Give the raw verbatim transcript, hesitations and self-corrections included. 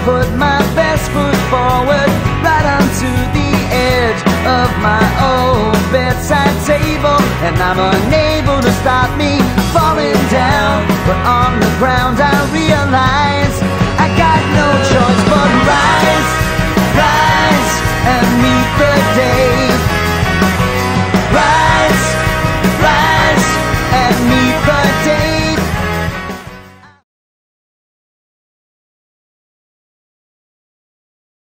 put my best foot forward, right onto the edge of my old bedside table, and I'm unable to stop me falling down.